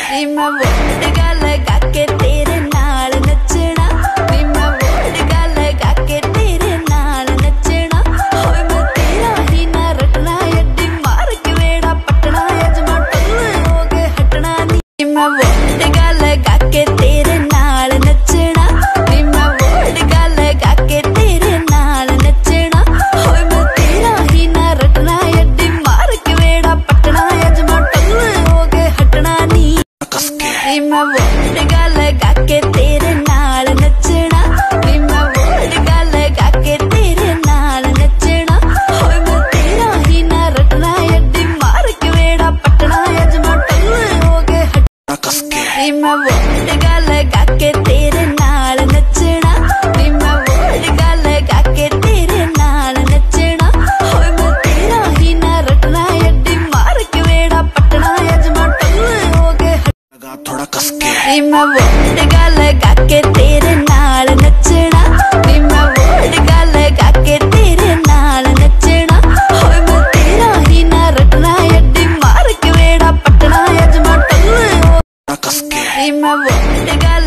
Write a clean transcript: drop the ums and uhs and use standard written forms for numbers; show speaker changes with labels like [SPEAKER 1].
[SPEAKER 1] नी मैं वोडका लगा के तेरे नाल नचना, नी मैं वोडका लगा के तेरे नाल नचना। होए मैं तेरा ही ना रटना, अड्डी मार के वेड़ा पटना, अजमा टल्ले हो के हटना। नी मैं वोडका लगा के तेरे नाल नचना, नी मैं वोडका लगा के तेरे नाल नचना। होए मैं तेरा ही ना रटना, अड्डी मार के वेड़ा पटना, अजमा टल्ले हो के हटना। नी मैं वोडका लगा के तेरे नाल नचना, नी मैं वोडका लगा के तेरे नाल नचना। होए मैं तेरा ही ना रटना, अड्डी मार के वेड़ा पटना, अजमा टल्ले हो के हटना। नी मैं वोडका लगा के तेरे नाल नचना, नी मैं वोडका लगा के तेरे नाल नचना। होए मैं तेरा ही ना रटना, अड्डी मार के वेड़ा पटना, अजमा टल्ले हो के हटना।
[SPEAKER 2] थोड़ा कस के
[SPEAKER 1] नी मैं वोडका लगा के तेरे नाल नचना, नी मैं वोडका लगा के तेरे नाल नचना। होए मैं तेरा ही ना रटना, अड्डी मार के वेड़ा पटना, अजमा टल्ले हो
[SPEAKER 2] कस के
[SPEAKER 1] नी मैं वोडका